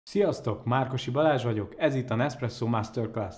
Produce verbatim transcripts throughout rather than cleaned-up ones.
Sziasztok, Márkosi Balázs vagyok, ez itt a Nespresso Masterclass.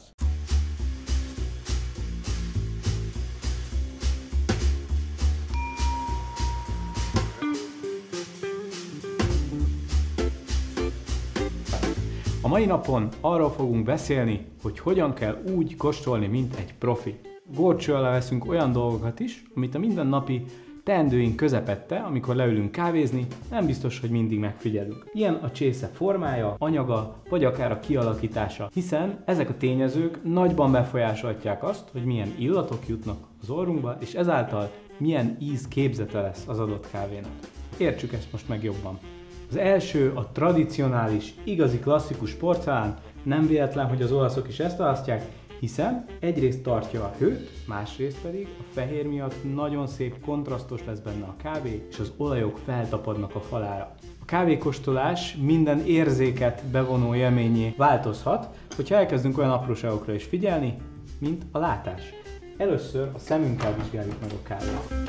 A mai napon arról fogunk beszélni, hogy hogyan kell úgy kóstolni, mint egy profi. Górcső alá veszünk olyan dolgokat is, amit a mindennapi teendőink közepette, amikor leülünk kávézni, nem biztos, hogy mindig megfigyelünk. Ilyen a csésze formája, anyaga, vagy akár a kialakítása, hiszen ezek a tényezők nagyban befolyásolhatják azt, hogy milyen illatok jutnak az orrunkba, és ezáltal milyen íz képzete lesz az adott kávénak. Értsük ezt most meg jobban. Az első a tradicionális, igazi klasszikus porcelán, nem véletlen, hogy az olaszok is ezt választják, hiszen egyrészt tartja a hőt, másrészt pedig a fehér miatt nagyon szép kontrasztos lesz benne a kávé, és az olajok feltapadnak a falára. A kávékóstolás minden érzéket bevonó élményé változhat, hogyha elkezdünk olyan apróságokra is figyelni, mint a látás. Először a szemünkkel vizsgáljuk meg a kávét.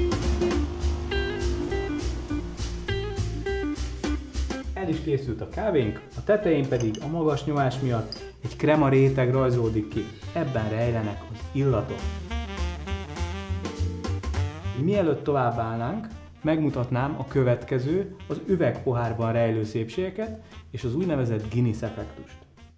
El is készült a kávénk, a tetején pedig a magas nyomás miatt egy krema réteg rajzolódik ki. Ebben rejlenek az illatok. Mielőtt tovább állnánk, megmutatnám a következő, az üvegpohárban rejlő szépségeket és az úgynevezett Guinness effektust.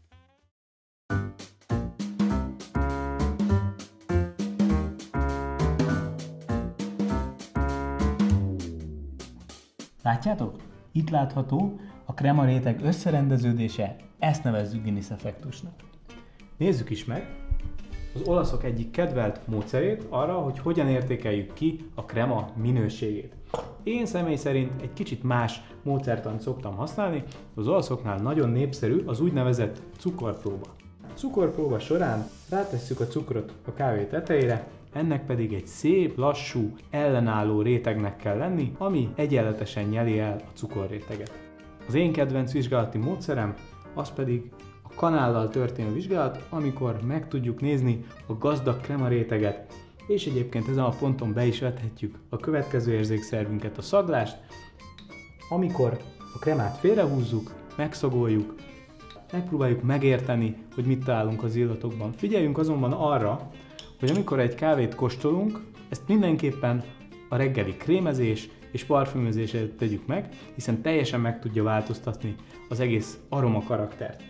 Látjátok? Itt látható a krema réteg összerendeződése, ezt nevezzük Guinness effektusnak. Nézzük is meg az olaszok egyik kedvelt módszerét arra, hogy hogyan értékeljük ki a krema minőségét. Én személy szerint egy kicsit más módszertant szoktam használni, az olaszoknál nagyon népszerű az úgynevezett cukorpróba. A cukorpróba során rátesszük a cukrot a kávé tetejére, ennek pedig egy szép, lassú, ellenálló rétegnek kell lenni, ami egyenletesen nyeli el a cukorréteget. Az én kedvenc vizsgálati módszerem az pedig a kanállal történő vizsgálat, amikor meg tudjuk nézni a gazdag krema réteget, és egyébként ezen a ponton be is vethetjük a következő érzékszervünket, a szaglást, amikor a kremát félrehúzzuk, megszagoljuk, megpróbáljuk megérteni, hogy mit találunk az illatokban. Figyeljünk azonban arra, hogy amikor egy kávét kóstolunk, ezt mindenképpen a reggeli krémezés és parfümözés előtt tegyük meg, hiszen teljesen meg tudja változtatni az egész aroma karaktert.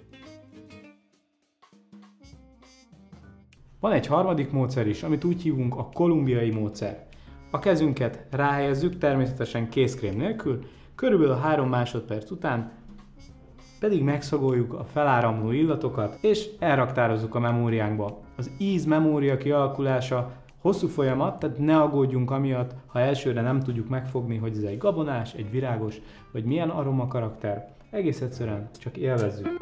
Van egy harmadik módszer is, amit úgy hívunk a kolumbiai módszer. A kezünket ráhelyezzük, természetesen kézkrém nélkül, körülbelül három másodperc után pedig megszagoljuk a feláramló illatokat, és elraktározzuk a memóriánkba. Az íz memória kialakulása hosszú folyamat, tehát ne aggódjunk amiatt, ha elsőre nem tudjuk megfogni, hogy ez egy gabonás, egy virágos, vagy milyen aroma karakter. Egész egyszerűen csak élvezzük.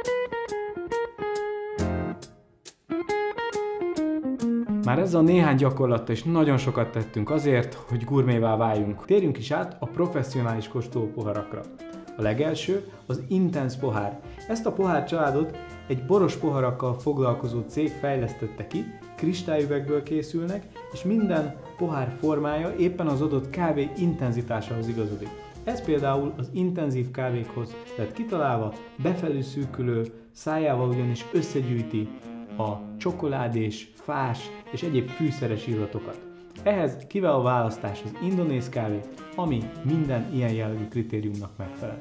Már ezzel a néhány gyakorlattal is nagyon sokat tettünk azért, hogy gurmévá váljunk. Térjünk is át a professzionális kóstolópoharakra. A legelső az Intense pohár. Ezt a pohárcsaládot egy boros poharakkal foglalkozó cég fejlesztette ki, kristályüvegből készülnek, és minden pohár formája éppen az adott kávé intenzitásához igazodik. Ez például az intenzív kávékhoz lett kitalálva, befelé szűkülő szájával ugyanis összegyűjti a csokoládés, fás és egyéb fűszeres illatokat. Ehhez kiváló választás az indonéz kávé, ami minden ilyen jellegű kritériumnak megfelel.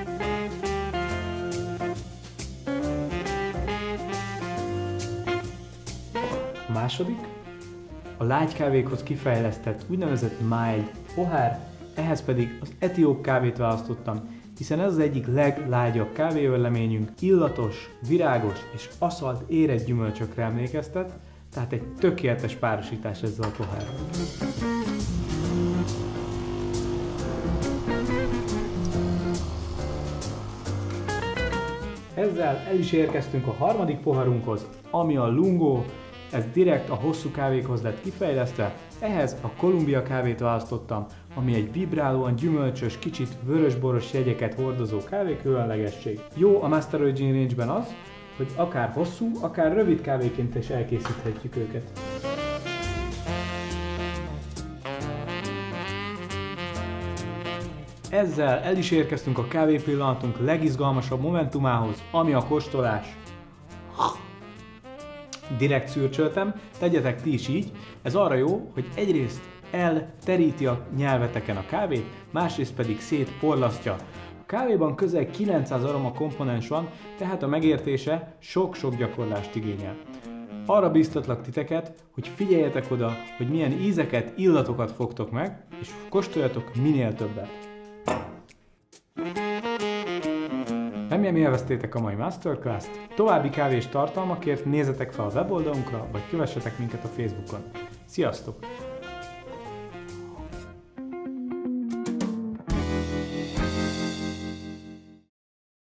A második, a lágy kávékhoz kifejlesztett úgynevezett mild pohár, ehhez pedig az etióp kávét választottam, hiszen ez az egyik leglágyabb kávéölleményünk, illatos, virágos és aszalt érett gyümölcsökre emlékeztet, tehát egy tökéletes párosítás ezzel a pohárral. Ezzel el is érkeztünk a harmadik poharunkhoz, ami a Lungo, ez direkt a hosszú kávékhoz lett kifejlesztve, ehhez a Columbia kávét választottam, ami egy vibrálóan gyümölcsös, kicsit vörösboros jegyeket hordozó kávé különlegesség. Jó a Master Origin range-ben az, hogy akár hosszú, akár rövid kávéként is elkészíthetjük őket. ezzel el is érkeztünk a kávé pillanatunk legizgalmasabb momentumához, ami a kóstolás. Direkt szürcsöltem, tegyetek ti is így, ez arra jó, hogy egyrészt elteríti a nyelveteken a kávét, másrészt pedig szétporlasztja. A kávéban közel kilencszáz aroma komponens van, tehát a megértése sok-sok gyakorlást igényel. Arra bíztatlak titeket, hogy figyeljetek oda, hogy milyen ízeket, illatokat fogtok meg, és kóstoljatok minél többet. Remélem élveztétek a mai masterclass-t, további kávés tartalmakért nézzetek fel a weboldalunkra, vagy kövessetek minket a Facebookon. Sziasztok!